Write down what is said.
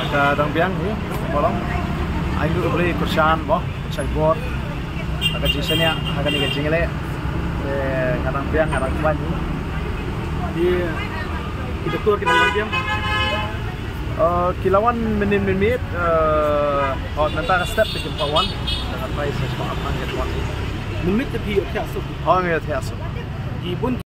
kadang biang ni tolong aing dulu beli kursian boh sideboard agak jisnya agak ni jingle kadang biang kadang banyu di doktor kita biang kilauan menit hot nanti step ke jempauan dengan price semua apa yang kita menit tapi ya so oh ya so di pun